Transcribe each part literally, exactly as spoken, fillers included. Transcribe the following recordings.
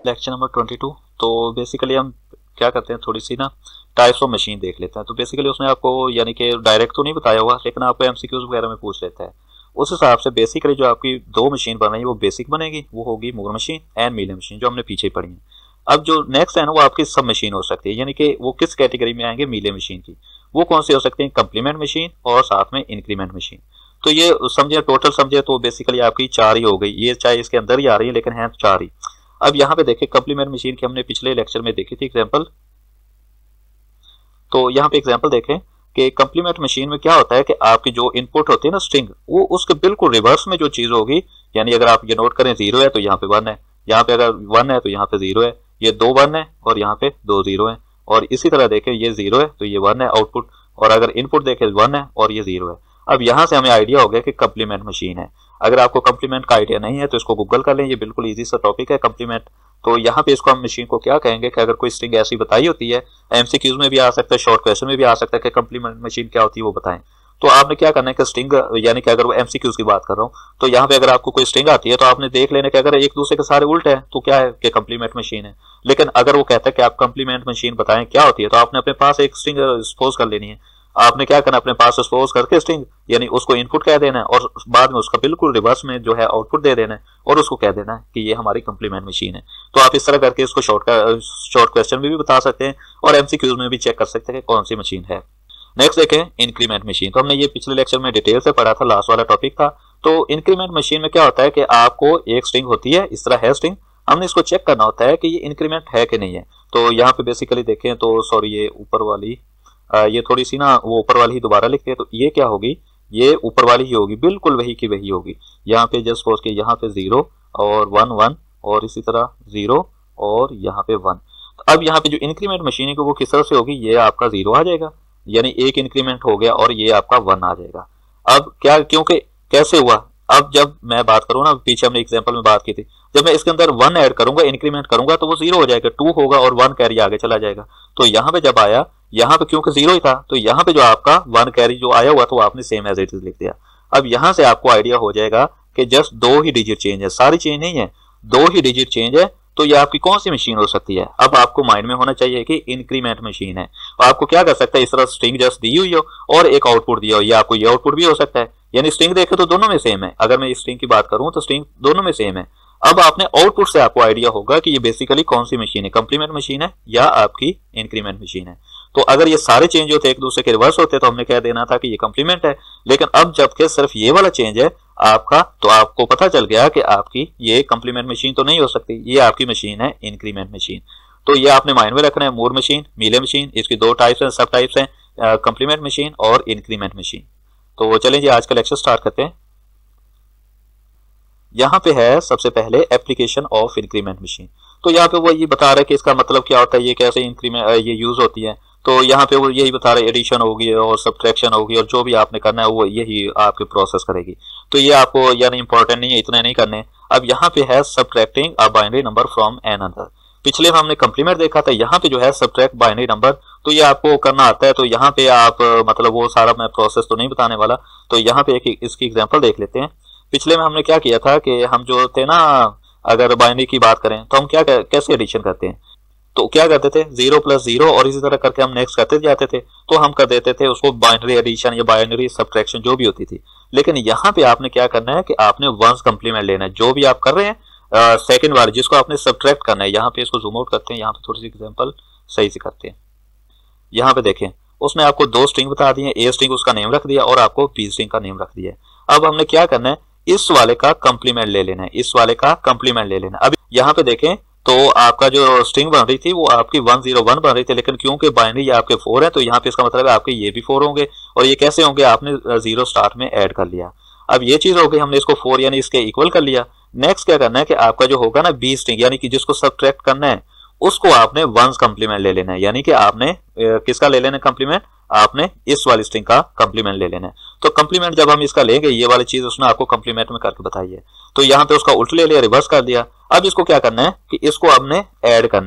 Lecture number twenty two. तो basically हम क्या करते हैं, थोड़ी सी ना टाइप्स ऑफ मशीन देख लेते हैं। तो बेसिकली उसने आपको यानी कि डायरेक्ट तो नहीं बताया हुआ, लेकिन आपको एमसीक्यूज वगैरह में पूछ लेता है। उस हिसाब से बेसिकली जो आपकी दो मशीन बन रही है वो बेसिक बनेगी, वो होगी Moore machine and Mealy machine, जो हमने पीछे पढ़ी है। अब जो नेक्स्ट है ना वो आपकी सब मशीन हो सकती है, यानी कि वो किस कैटेगरी में आएंगे मीले मशीन की, वो कौन सी हो सकती है, कंप्लीमेंट मशीन और साथ में इंक्रीमेंट मशीन। तो ये समझे टोटल समझे तो बेसिकली आपकी चार ही हो गई, ये चाहे इसके अंदर ही आ रही है लेकिन है चार ही। अब यहाँ पे देखिए कंप्लीमेंट मशीन की हमने पिछले लेक्चर में देखी थी एग्जांपल। तो यहाँ पे एग्जांपल देखें कि कंप्लीमेंट मशीन में क्या होता है कि आपकी जो इनपुट होती है ना स्ट्रिंग, वो उसके बिल्कुल रिवर्स में जो चीज होगी, यानी अगर आप ये नोट करें जीरो है तो यहाँ पे वन है, यहाँ पे अगर वन है तो यहाँ पे जीरो है, ये दो वन है और यहाँ पे दो जीरो है, और इसी तरह देखें ये जीरो है तो ये वन है आउटपुट, और अगर इनपुट देखें वन है और ये जीरो है। अब यहाँ से हमें आइडिया हो गया कि कंप्लीमेंट मशीन है। अगर आपको कंप्लीमेंट का आइडिया नहीं है तो इसको गूगल कर लें, ये बिल्कुल इजी सा टॉपिक है कंप्लीमेंट। तो यहाँ पे इसको हम मशीन को क्या कहेंगे कि अगर कोई स्ट्रिंग ऐसी बताई होती है, एमसीक्यूज में भी आ सकता है, शॉर्ट क्वेश्चन में भी आ सकता है कि कंप्लीमेंट मशीन क्या होती है वो बताएं। तो आपने क्या करना है कि स्ट्रिंग, यानी कि अगर वो एमसीक्यूज की बात कर रहा हूँ, तो यहाँ पे अगर आपको कोई स्ट्रिंग आती है तो आपने देख लेना कि अगर एक दूसरे के सारे उल्टे हैं तो क्या है कि कंप्लीमेंट मशीन है। लेकिन अगर वो कहता है कि आप कंप्लीमेंट मशीन बताएं क्या होती है, तो आपने अपने पास एक स्ट्रिंग सपोज कर लेनी है। आपने क्या करना, अपने पास सपोज करके स्ट्रिंग यानी उसको इनपुट कह देना है और बाद में उसका बिल्कुल रिवर्स में जो है आउटपुट दे देना है और उसको कह देना है कि ये हमारी कंप्लीमेंट मशीन है। तो आप इस तरह करके इसको शॉर्ट शॉर्ट क्वेश्चन में भी बता सकते हैं और एमसीक्यूज में भी चेक कर सकते हैं कि कौन सी मशीन है। नेक्स्ट देखें इंक्रीमेंट मशीन। तो हमने ये पिछले लेक्चर में डिटेल से पढ़ा था, लास्ट वाला टॉपिक था। तो इंक्रीमेंट मशीन में क्या होता है कि आपको एक स्ट्रिंग होती है, इस तरह है स्ट्रिंग, हमने इसको चेक करना होता है कि ये इंक्रीमेंट है कि नहीं है। तो यहाँ पे बेसिकली देखें तो सॉरी ये ऊपर वाली आ, ये थोड़ी सी ना वो ऊपर वाली ही दोबारा लिखते हैं, तो ये क्या होगी, ये ऊपर वाली ही होगी, बिल्कुल वही की वही होगी। यहाँ पे जस्ट सपोज के यहाँ पे जीरो और वन वन और इसी तरह जीरो और यहाँ पे वन। तो अब यहाँ पे जो इंक्रीमेंट मशीन है वो किस तरह से होगी, ये आपका जीरो आ जाएगा, यानी एक इंक्रीमेंट हो गया और ये आपका वन आ जाएगा। अब क्या, क्योंकि कैसे हुआ, अब जब मैं बात करूँ ना, पीछे हमने एग्जांपल में बात की थी, जब मैं इसके अंदर वन ऐड करूंगा, इंक्रीमेंट करूंगा, तो वो जीरो हो जाएगा, टू होगा और वन कैरी आगे चला जाएगा। तो यहाँ पे जब आया, यहाँ पे क्योंकि जीरो ही था, तो यहाँ पे जो आपका वन कैरी जो आया हुआ तो आपने सेम एज इट इज लिख दिया। अब यहाँ से आपको आइडिया हो जाएगा कि जस्ट दो ही डिजिट चेंज है, सारी चेंज नहीं है, दो ही डिजिट चेंज है, तो ये आपकी कौन सी मशीन हो सकती है। अब आपको माइंड में होना चाहिए कि इंक्रीमेंट मशीन है। तो आपको क्या कर सकता है, इस तरह स्ट्रिंग जस्ट दी हुई हो और एक आउटपुट दिया हो, या आपको ये आउटपुट भी हो सकता है, यानी स्ट्रिंग देखे तो दोनों में सेम है। अगर मैं इस स्ट्रिंग की बात करूं तो स्ट्रिंग दोनों में सेम है। अब आपने आउटपुट से आपको आइडिया होगा कि ये बेसिकली कौन सी मशीन है, कंप्लीमेंट मशीन है या आपकी इंक्रीमेंट मशीन है। तो अगर ये सारे चेंज होते एक दूसरे के रिवर्स होते तो हमने कह देना था कि ये कंप्लीमेंट है, लेकिन अब जबकि सिर्फ ये वाला चेंज है आपका, तो आपको पता चल गया कि आपकी ये कंप्लीमेंट मशीन तो नहीं हो सकती, ये आपकी मशीन है इंक्रीमेंट मशीन। तो ये आपने माइंड में रखना है, मूर मशीन, मीले मशीन, इसकी दो टाइप्स हैं, सब टाइप्स हैं, कंप्लीमेंट मशीन और इंक्रीमेंट मशीन। तो चलें जी आज का लेक्चर स्टार्ट करते हैं। यहाँ पे है सबसे पहले एप्लीकेशन ऑफ इंक्रीमेंट मशीन। तो यहाँ पे वो ये बता रहा है कि इसका मतलब क्या होता है, ये कैसे इंक्रीमेंट ये यूज होती है। तो यहाँ पे वो यही बता रहे, एडिशन होगी और सब्ट्रैक्शन होगी और जो भी आपने करना है वो यही आपकी प्रोसेस करेगी। तो ये आपको यानी इंपॉर्टेंट नहीं है, इतना नहीं करने। अब यहाँ पे है subtracting a binary number from another. पिछले में हमने कंप्लीमेंट देखा था, यहाँ पे जो है सब्ट्रैक्ट बाइनरी नंबर, तो ये आपको करना आता है। तो यहाँ पे आप मतलब वो सारा मैं प्रोसेस तो नहीं बताने वाला, तो यहाँ पे एक इसकी एग्जाम्पल देख लेते हैं। पिछले में हमने क्या किया था कि हम जो थे ना, अगर बाइनरी की बात करें तो हम क्या कैसे एडिशन करते हैं, तो क्या करते थे जीरो प्लस जीरो और इसी तरह करके हम नेक्स्ट करते जाते थे। तो हम कर देते थे उसको बाइनरी एडिशन या बाइनरी सब्ट्रैक्शन जो भी होती थी। लेकिन यहाँ पे आपने क्या करना है कि आपने वंस कंप्लीमेंट लेना है, जो भी आप कर रहे हैं सेकंड वाले जिसको आपने सब्ट्रैक्ट करना है। यहाँ पे इसको जूम आउट करते हैं, यहाँ पे थोड़ी सी एग्जांपल सही से करते हैं। यहाँ पे देखें उसने आपको दो स्ट्रिंग बता दी है, ए स्ट्रिंग उसका नेम रख दिया और आपको बी स्ट्रिंग का नेम रख दिया है। अब हमने क्या करना है, इस वाले का कंप्लीमेंट ले लेना है, इस वाले का कंप्लीमेंट ले लेना है। अब यहाँ पे देखें तो आपका जो स्ट्रिंग बन रही थी वो आपकी वन जीरो वन बन रही थी, लेकिन क्योंकि बाइनरी आपके फोर है तो यहाँ पे इसका मतलब है आपके ये भी फोर होंगे, और ये कैसे होंगे, आपने जीरो स्टार्ट में ऐड कर लिया। अब ये चीज हो गई, हमने इसको फोर यानी इसके इक्वल कर लिया। नेक्स्ट क्या करना है कि आपका जो होगा ना बी स्ट्रिंग, यानी कि जिसको सब्ट्रैक्ट करना है उसको आपने वंस कंप्लीमेंट ले लेना है, यानी कि आपने किसका ले लेना है कंप्लीमेंट, आपने इस वाली स्ट्रिंग का कंप्लीमेंट ले लेना है। तो कंप्लीमेंट जब हम इसका लेंगे, ये वाली चीज उसने आपको कंप्लीमेंट में करके बताई है, तो यहाँ पे उसका उल्ट ले लिया, रिवर्स कर दिया। अब इसको क्या करना है कि इसको आपने ऐड करना है,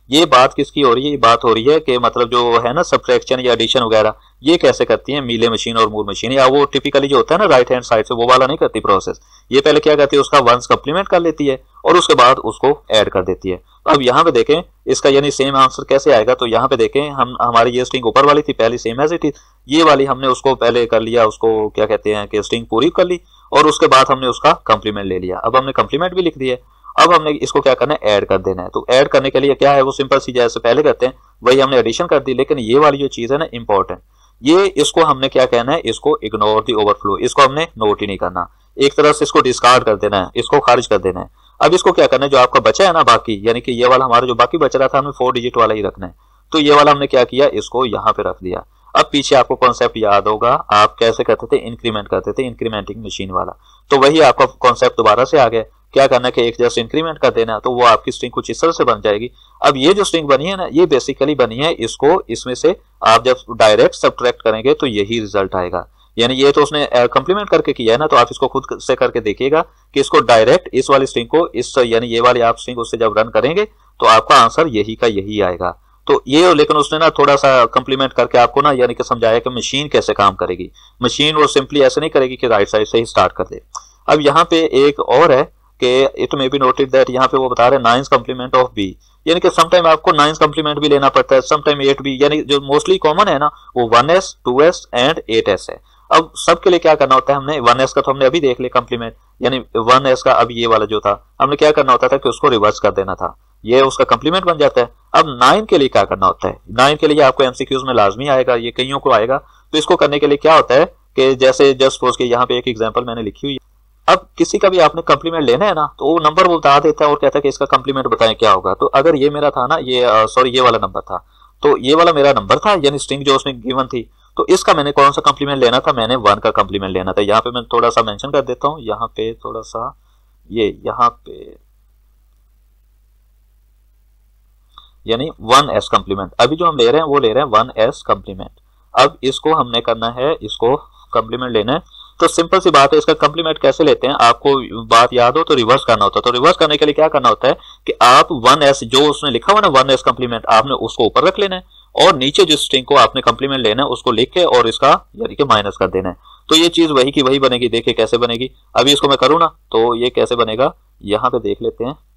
ये बात किसकी हो रही है? ये बात हो रही है कि मतलब जो है ना सब्ट्रैक्शन या एडिशन वगैरह, ये कैसे करती है मीले मशीन और मूर मशीन, या वो टिपिकली जो होता है ना राइट हैंड साइड से, वो वाला नहीं करती प्रोसेस। ये पहले क्या करती है, उसका वंस कम्प्लीमेंट कर लेती है और उसके बाद उसको ऐड कर देती है। तो अब यहाँ पे देखें इसका यानी सेम आंसर कैसे आएगा। तो यहाँ पे देखें हम हमारी ये स्ट्रिंग ऊपर वाली थी पहली सेम एज इट इज, ये वाली हमने उसको पहले कर लिया, उसको क्या कहते हैं कि स्ट्रिंग पूरी कर ली और उसके बाद हमने उसका कम्प्लीमेंट ले लिया। अब हमने कम्प्लीमेंट भी लिख दिया, अब हमने इसको क्या करना है, ऐड कर देना है। तो ऐड करने के लिए क्या है, वो सिंपल सी जैसे पहले करते हैं वही हमने एडिशन कर दी। लेकिन ये वाली जो चीज है ना इंपॉर्टेंट, ये इसको हमने क्या कहना है, इसको इग्नोर दी ओवरफ्लो, इसको हमने नोट ही नहीं करना, एक तरह से इसको डिस्कार्ड कर देना है, इसको खारिज कर देना है। अब इसको क्या करना है, जो आपका बचा है ना बाकी, यानी कि ये वाला हमारा जो बाकी बच रहा था हमें फोर डिजिट वाला ही रखना है। तो ये वाला हमने क्या किया, इसको यहाँ पे रख दिया। अब पीछे आपको कॉन्सेप्ट याद होगा, आप कैसे करते थे, इंक्रीमेंट करते थे, इंक्रीमेंटिंग मशीन वाला। तो वही आपका कॉन्सेप्ट दोबारा से आ गया, क्या करना है कि एक जस्ट इंक्रीमेंट कर देना, तो वो आपकी स्ट्रिंग कुछ इस तरह से बन जाएगी। अब ये जो स्ट्रिंग बनी है ना, ये बेसिकली बनी है, इसको इसमें से आप जब डायरेक्ट सब्ट्रैक्ट करेंगे तो यही रिजल्ट आएगा। यानी ये तो उसने कंप्लीमेंट करके किया है ना, तो आप इसको खुद से करके देखिएगा कि इसको डायरेक्ट इस वाली स्ट्रिंग को इस यानी ये वाली आप स्ट्रिंग उससे जब रन करेंगे तो आपका आंसर यही का यही आएगा। तो ये लेकिन उसने ना थोड़ा सा कंप्लीमेंट करके आपको ना यानी कि समझाया कि मशीन कैसे काम करेगी। मशीन वो सिंपली ऐसे नहीं करेगी कि राइट साइड से ही स्टार्ट कर दे। अब यहाँ पे एक और है कि it may be noted that, यहाँ पे वो बता रहे हैं नाइन्थ कम्प्लीमेंट ऑफ बी, यानी कि समटाइम आपको नाइन्थ कम्प्लीमेंट भी लेना पड़ता है, समटाइम एट भी, यानी जो मोस्टली कॉमन है ना वो one's, two's and eight's है। अब सबके लिए क्या करना होता है, हमने वन एस का तो हमने अभी देख लिया कम्प्लीमेंट, यानी वन एस का अब ये वाला जो था हमने क्या करना होता था कि उसको रिवर्स कर देना था, ये उसका कम्प्लीमेंट बन जाता है। अब नाइन के लिए क्या करना होता है, नाइन के लिए आपको एमसीक्यूज में लाजमी आएगा, ये कईयों को आएगा। तो इसको करने के लिए क्या होता है कि जैसे जस्ट सपोज के यहाँ पे एक एग्जांपल मैंने लिखी हुई है, अब किसी का भी आपने कम्प्लीमेंट लेना है ना तो वो नंबर वो बता देता है और कहता है कि इसका कम्प्लीमेंट बताएं क्या होगा। तो अगर ये मेरा था ना, ये सॉरी ये वाला नंबर था, तो ये वाला मेरा नंबर था यानी स्ट्रिंग जो उसने गिवन थी, तो इसका मैंने कौन सा कम्प्लीमेंट लेना था, मैंने वन का कम्प्लीमेंट लेना था। यहाँ पे मैं थोड़ा सा मेंशन कर देता हूँ, यहाँ पे थोड़ा सा ये यहाँ पे यानी वन एस कम्प्लीमेंट, अभी जो हम ले रहे हैं वो ले रहे हैं वन एस कम्प्लीमेंट। अब इसको हमने करना है, इसको कम्प्लीमेंट लेना है। तो सिंपल सी बात है, इसका कम्प्लीमेंट कैसे लेते हैं, आपको बात याद हो तो रिवर्स करना होता है। तो रिवर्स करने के लिए क्या करना होता है कि आप वन एस जो उसने लिखा हुआ ना वन एस कम्प्लीमेंट, आपने उसको ऊपर रख लेना है और नीचे जिस स्ट्रिंग को आपने कम्प्लीमेंट लेना है उसको लिख के और इसका यानी कि माइनस कर देना है। तो ये चीज वही की वही बनेगी। देखिए कैसे बनेगी, अभी इसको मैं करूँ ना तो ये कैसे बनेगा, यहाँ पे देख लेते हैं।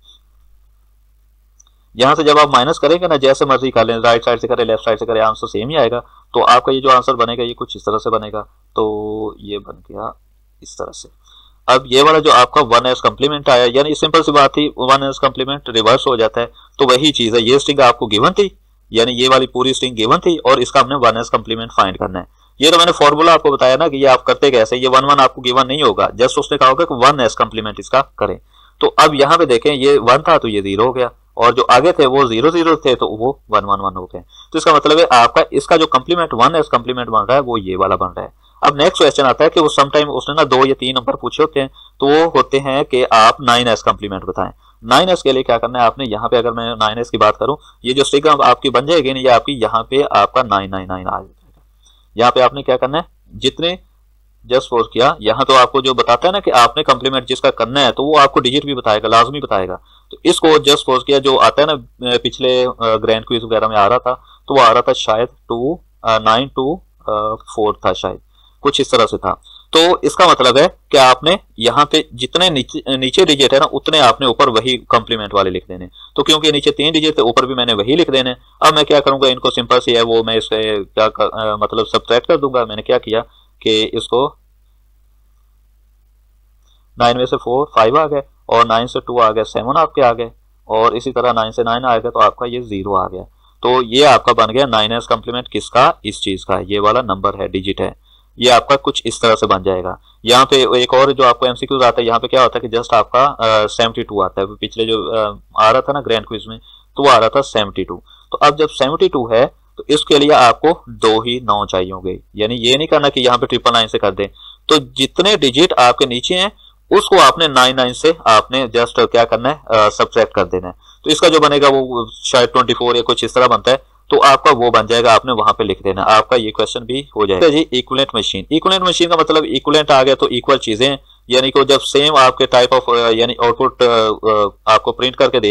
यहां से जब आप माइनस करेंगे ना, जैसे मर्जी कर लें, राइट साइड से करें लेफ्ट साइड से करें, आंसर सेम ही आएगा। तो आपका ये जो आंसर बनेगा ये कुछ इस तरह से बनेगा। तो ये बन गया इस तरह से। अब ये वाला जो आपका वन एस कम्प्लीमेंट आया, यानी सिंपल सी बात थी, वन एस कम्प्लीमेंट रिवर्स हो जाता है। तो वही चीज है, ये स्ट्रिंग आपको गिवन थी, यानी ये वाली पूरी स्ट्रिंग गिवन थी और इसका हमने वन एस कम्प्लीमेंट फाइंड करना है। ये तो मैंने फॉर्मूला आपको बताया ना कि ये आप करते कैसे, ये वन वन आपको गिवन नहीं होगा, जस्ट उसने कहा होगा कि वन एस कम्प्लीमेंट इसका करें। तो अब यहाँ पे देखें ये वन था तो ये जीरो हो गया और जो आगे थे वो जीरो जीरो थे तो वो वन वन वन हो गए। तो इसका मतलब है आपका इसका जो कम्प्लीमेंट वन एस कम्प्लीमेंट बन रहा है वो ये वाला बन रहा है। अब नेक्स्ट क्वेश्चन आता है कि वो समटाइम उसने ना दो या तीन नंबर पूछे होते हैं, तो वो होते हैं कि आप नाइन एस कम्प्लीमेंट बताएं। नाइन एस के लिए क्या करना है आपने, यहाँ पे अगर मैं नाइन एस की बात करूं, ये जो स्ट्रिंग आपकी बन जाएगी ना, ये आपकी यहाँ पे आपका नाइन नाइन नाइन आ जाएगा। यहाँ पे आपने क्या करना है, जितने जस्ट फोर किया, यहाँ तो आपको जो बताता है ना कि आपने कम्प्लीमेंट जिसका करना है तो वो आपको डिजिट भी बताएगा, लाजमी बताएगा। तो इसको जस्ट फोर किया, जो आता है ना पिछले ग्रैंड क्विज वगैरह में आ रहा था, तो वो आ रहा था शायद टू नाइन टू फोर था, शायद कुछ इस तरह से था। तो इसका मतलब है कि आपने यहाँ पे जितने नीचे नीचे डिजिट है ना उतने आपने ऊपर वही कम्प्लीमेंट वाले लिख देने। तो क्योंकि नीचे तीन डिजिट थे ऊपर भी मैंने वही लिख देने। अब मैं क्या करूंगा, इनको सिंपल सी है वो मैं इससे क्या कर, आ, मतलब सब्ट्रैक्ट कर दूंगा। मैंने क्या किया कि इसको नाइन में से फोर फाइव आ गए और नाइन से टू आ गए सेवन आपके आ गए, और इसी तरह नाइन से नाइन आ गया तो आपका ये जीरो आ गया। तो ये आपका बन गया नाइन एस कम्प्लीमेंट किसका, इस चीज का, ये वाला नंबर है, डिजिट है, ये आपका कुछ इस तरह से बन जाएगा। यहाँ पे एक और जो आपको एमसीक्यूज आता है, यहाँ पे क्या होता है कि जस्ट आपका सेवेंटी टू आता है। पिछले जो uh, आ रहा था ना ग्रैंड क्विज में, तो वो आ रहा था सेवेंटी टू। तो अब जब सेवेंटी टू है तो इसके लिए आपको दो ही नौ चाहिए होंगे, यानी ये नहीं करना कि यहाँ पे ट्रिपल नाइन से कर दें। तो जितने डिजिट आपके नीचे हैं उसको आपने नाइन नाइन से आपने जस्ट क्या करना है, सब्ट्रैक्ट कर देना है। तो इसका जो बनेगा वो शायद ट्वेंटी फोर या कुछ इस तरह बनता है, तो आपका वो बन जाएगा, आपने वहां पे लिख देना, आपका ये क्वेश्चन भी हो जाएगा जी। इक्विवेलेंट मशीन, इक्विवेलेंट मशीन का मतलब इक्विवेलेंट आ गया तो इक्वल चीजें, यानी कि जब सेम आपके टाइप ऑफ यानी आउटपुट आपको प्रिंट करके दे रहे हैं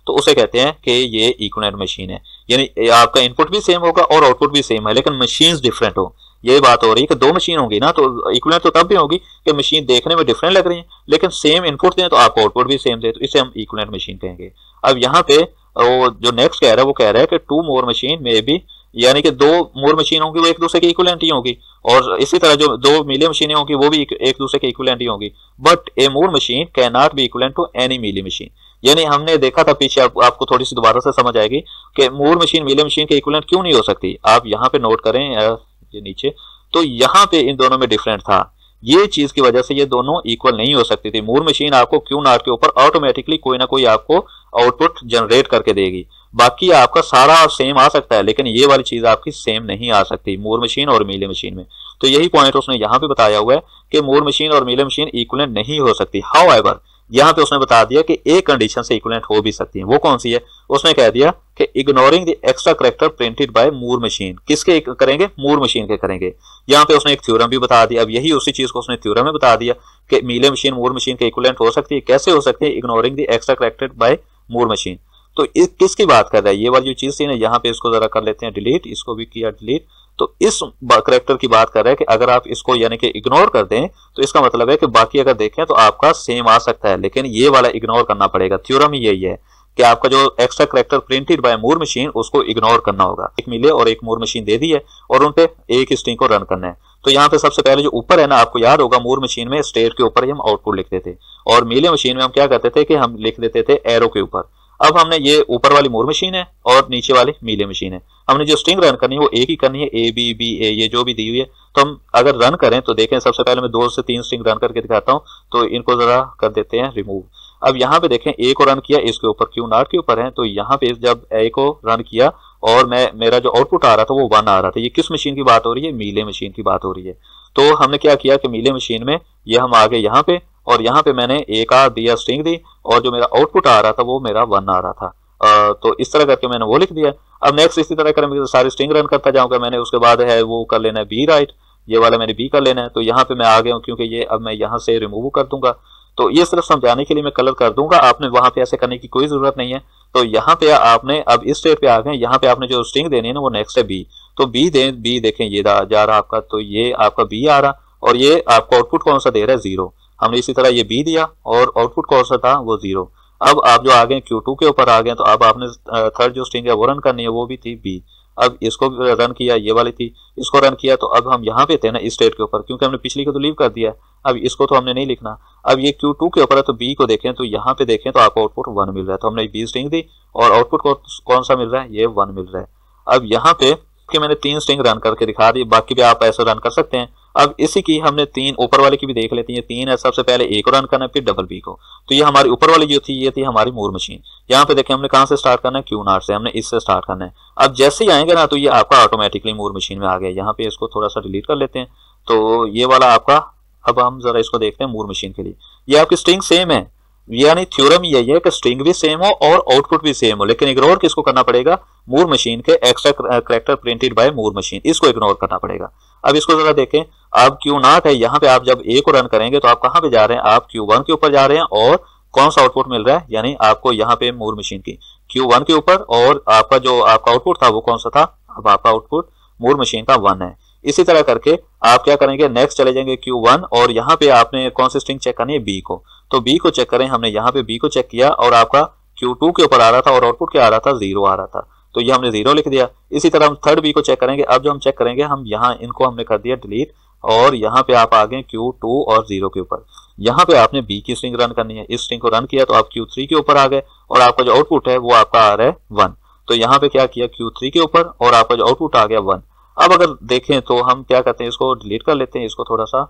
तो उसे कहते हैं कि ये इक्विवेलेंट मशीन है। यानी आपका इनपुट भी सेम होगा और आउटपुट भी सेम है, लेकिन मशीन्स डिफरेंट हो। ये बात हो रही है कि दो मशीन होंगी ना, तो इक्विवेलेंट तो तब भी होगी कि मशीन देखने में डिफरेंट लग रही है, लेकिन सेम इनपुट दें तो आपको आउटपुट भी सेम दे, तो इसे हम इक्विवेलेंट मशीन कहेंगे। अब यहाँ पे वो जो नेक्स्ट कह रहा है वो कह रहा है कि टू मोर मशीन में भी, यानी कि दो मोर मशीन होंगी वो एक दूसरे की इक्विवेलेंट ही होगी, और इसी तरह जो दो मीली मशीनें होंगी वो भी एक दूसरे के इक्विवेलेंट ही होंगी। But a Moore machine cannot be equivalent to any Mealy machine. यानी हमने देखा था पीछे, आप, आपको थोड़ी सी दोबारा से समझ आएगी कि मोर मशीन मीली मशीन के इक्विवेलेंट क्यों नहीं हो सकती। आप यहाँ पे नोट करें ये नीचे, तो यहाँ पे इन दोनों में डिफरेंट था, ये चीज की वजह से ये दोनों इक्वल नहीं हो सकती थी। मूर मशीन आपको क्यू नॉट के ऊपर ऑटोमेटिकली कोई ना कोई आपको आउटपुट जनरेट करके देगी, बाकी आपका सारा सेम आ सकता है, लेकिन ये वाली चीज आपकी सेम नहीं आ सकती मूर मशीन और मीले मशीन में। तो यही पॉइंट उसने यहाँ पे बताया हुआ है कि मूर मशीन और मीले मशीन इक्विवेलेंट नहीं हो सकती। हाउएवर यहाँ पे उसने बता दिया कि एक कंडीशन से इक्विवेलेंट हो भी सकती है। वो कौन सी है? उसने कह दिया कि ignoring the extra character printed by Moore machine. किसके करेंगे? मूर मशीन के करेंगे। यहाँ पे उसने एक थ्योरम भी बता दिया। अब यही उसी चीज को उसने थ्योरम में बता दिया कि मीले मशीन मूर मशीन के इक्विवेलेंट हो सकती है। कैसे हो सकती है? Ignoring the extra character by Moore machine. तो इस किसकी बात कर रहा है? ये वाली जो चीज थी ना, यहाँ पे इसको जरा कर लेते हैं डिलीट, इसको भी किया डिलीट। तो इस कैरेक्टर की बात कर रहा है कि अगर आप इसको यानी कि इग्नोर कर दें तो इसका मतलब है कि बाकी अगर देखें तो आपका सेम आ सकता है, लेकिन ये वाला इग्नोर करना पड़ेगा। थ्योरम ही यही है कि आपका जो extra character printed by Moore machine उसको इग्नोर करना होगा। एक मिले और एक मूर मशीन दे दी है और उनपे एक स्ट्रिंग को रन करना है। तो यहाँ पे सबसे पहले जो ऊपर है ना, आपको याद होगा मूर मशीन में स्टेट के ऊपर ही हम आउटपुट लिखते थे, और मीले मशीन में हम क्या करते थे कि हम लिख देते थे एरो के ऊपर। अब हमने ये ऊपर वाली मूर मशीन है और नीचे वाली मीले मशीन है, हमने जो स्ट्रिंग रन करनी है वो एक ही करनी है, ए बी बी ए, ये जो भी दी हुई है। तो हम अगर रन करें तो देखें, सबसे पहले मैं दो से तीन स्ट्रिंग रन करके दिखाता हूँ, तो इनको जरा कर देते हैं रिमूव। अब यहाँ पे देखें ए को रन किया, इसके ऊपर क्यू नॉट के ऊपर है, तो यहाँ पे जब ए को रन किया और मैं मेरा जो आउटपुट आ रहा था वो वन आ रहा था। ये किस मशीन की बात हो रही है? मीले मशीन की बात हो रही है। तो हमने क्या किया कि मीले मशीन में ये हम आ गए यहाँ पे, और यहाँ पे मैंने एक आ दिया स्ट्रिंग दी, और जो मेरा आउटपुट आ रहा था वो मेरा वन आ रहा था। आ, तो इस तरह करके मैंने वो लिख दिया। अब नेक्स्ट इसी तरह करें, सारी स्ट्रिंग रन करता जाऊंगा मैंने, उसके बाद है वो कर लेना है बी राइट, ये वाला मैंने बी कर लेना है। तो यहाँ पे मैं आ गया हूँ, क्योंकि ये अब मैं यहाँ से रिमूव कर दूंगा। तो ये सिर्फ समझाने के लिए मैं कलर कर दूंगा, आपने वहां पे ऐसे करने की कोई जरूरत नहीं है। तो यहाँ पे आपने अब इस स्टेट पे आ गए, यहाँ पे आपने जो स्ट्रिंग देनी है ना वो नेक्स्ट है बी। तो बी दे, बी देखें ये जा रहा आपका, तो ये आपका बी आ रहा, और ये आपको आउटपुट कौन सा दे रहा है? जीरो। हमने इसी तरह ये बी दिया और आउटपुट कौन सा था? वो जीरो। अब आप जो आ गए क्यू टू के ऊपर आ गए, तो अब आपने थर्ड जो स्ट्रिंग है वो रन करनी है, वो भी थी बी। अब इसको रन किया, ये वाली थी, इसको रन किया। तो अब हम यहाँ पे थे ना इस स्टेट के ऊपर, क्योंकि हमने पिछली को तो लीव कर दिया, अब इसको तो हमने नहीं लिखना। अब ये क्यू टू के ऊपर है, तो बी को देखें, तो यहाँ पे देखें तो आपको आउटपुट वन मिल रहा है। तो हमने बी स्ट्रिंग दी और आउटपुट को कौन सा मिल रहा है? ये वन मिल रहा है। अब यहाँ पे कि मैंने तीन स्ट्रिंग रन करके दिखा दी, बाकी भी आप ऐसे रन कर सकते हैं। अब इसी की हमने तीन ऊपर वाले की भी देख लेते हैं। तीन है, सबसे पहले ए को रन करना है, फिर डबल बी को। तो ये हमारी ऊपर वाली जो थी ये थी हमारी मूर मशीन। यहाँ पे देखें हमने कहाँ से स्टार्ट करना है? क्यू नॉट से, हमने इससे स्टार्ट करना है। अब जैसे ही आएंगे ना तो ये आपका ऑटोमेटिकली मूर मशीन में आ गया। यहाँ पे इसको थोड़ा सा डिलीट कर लेते हैं, तो ये वाला आपका, अब हम जरा इसको देखते हैं मूर मशीन के लिए। ये आपकी स्ट्रिंग सेम है, यानी थ्योरम यही है कि स्ट्रिंग भी सेम हो और आउटपुट भी सेम हो, लेकिन इग्नोर किसको करना पड़ेगा? मूर मशीन के extra character printed by Moore machine, इसको इग्नोर करना पड़ेगा। अब इसको जरा देखें, अब क्यू नॉट है, यहाँ पे आप जब ए को रन करेंगे तो आप कहाँ पे जा रहे हैं? आप क्यू वन के ऊपर जा रहे हैं, और कौन सा आउटपुट मिल रहा है? यानी आपको यहाँ पे मूर मशीन की क्यू वन के ऊपर, और आपका जो आपका आउटपुट था वो कौन सा था? अब आपका आउटपुट मूर मशीन का वन है। इसी तरह करके आप क्या करेंगे? नेक्स्ट चले जाएंगे क्यू वन, और यहाँ पे आपने कौन सी स्ट्रिंग चेक करनी है? बी को। तो बी को चेक करें, हमने यहाँ पे बी को चेक किया और आपका क्यू टू के ऊपर आ रहा था और आउटपुट क्या आ रहा था? जीरो आ रहा था, तो ये हमने जीरो लिख दिया। इसी तरह हम थर्ड बी को चेक करेंगे। अब जो हम चेक करेंगे, हम यहाँ इनको हमने कर दिया डिलीट, और यहाँ पे आप आ गए क्यू टू और जीरो के ऊपर। यहाँ पे आपने बी की स्ट्रिंग रन करनी है, इस स्ट्रिंग को रन किया तो आप क्यू थ्री के ऊपर आ गए, और आपका जो आउटपुट है वो आपका आ रहा है वन। तो यहाँ पे क्या किया? क्यू थ्री के ऊपर, और आपका जो आउटपुट आ गया वन। अब अगर देखें तो हम क्या करते हैं? इसको डिलीट कर लेते हैं, इसको थोड़ा सा,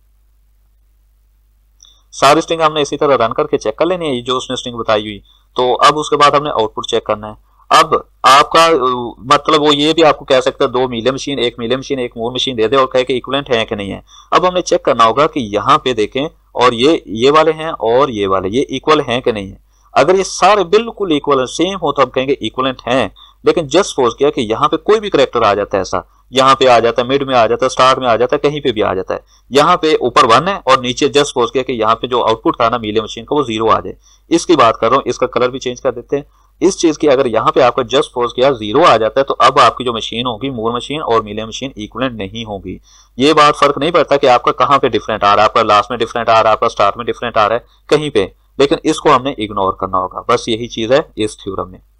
सारी स्ट्रिंग हमने इसी तरह रन करके चेक कर लेनी है जो उसने स्ट्रिंग बताई हुई। तो अब उसके बाद हमने आउटपुट चेक करना है। अब आपका मतलब वो ये भी आपको कह सकता है दो मीले मशीन, एक मीले मशीन एक मूर मशीन दे दे और कहे कि इक्विवेलेंट है कि नहीं है। अब हमने चेक करना होगा कि यहाँ पे देखें, और ये ये वाले हैं और ये वाले, ये इक्वल हैं कि नहीं है। अगर ये सारे बिल्कुल इक्वल सेम हो तो हम कहेंगे इक्विवेलेंट हैं। लेकिन जस्ट सपोज किया कि यहाँ पे कोई भी करेक्टर आ जाता है, ऐसा यहाँ पे आ जाता है, मिड में आ जाता है, स्टार्ट में आ जाता है, कहीं पे भी आ जाता है। यहाँ पे ऊपर वन है और नीचे जस्ट सपोज किया कि यहाँ पे जो आउटपुट था ना मीले मशीन का वो जीरो आ जाए। इसकी बात कर रहा हूँ, इसका कलर भी चेंज कर देते हैं। इस चीज की अगर यहाँ पे आपका जस्ट फोर्स किया जीरो आ जाता है तो अब आपकी जो मशीन होगी मूर मशीन और मिलियन मशीन इक्विवेलेंट नहीं होगी। ये बात फर्क नहीं पड़ता कि आपका कहाँ पे डिफरेंट आ रहा है, आपका लास्ट में डिफरेंट आ रहा है, आपका स्टार्ट में डिफरेंट आ रहा है, कहीं पे, लेकिन इसको हमने इग्नोर करना होगा। बस यही चीज है इस थ्योरम में।